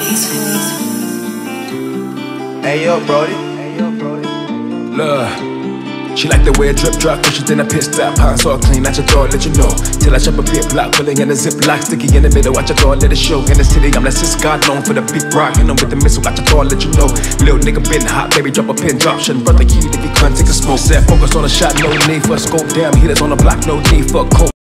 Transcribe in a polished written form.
Hey yo, Brody. Look, she like the way I drip drop, pushes in a pit stop. Pound so clean, at your door, let you know. Till I chop a bit block, pulling in a zip lock, sticky in the middle, watch your door, let it show. In the city, I'm the sis God known for the big rock. And I'm with the missile, watch your door, let you know. Little nigga been hot, baby, drop a pin, drop. Shouldn't run the key if you can't take a smoke. Set focus on a shot, no need for a scope. Damn, hitters on the block, no need for a coat.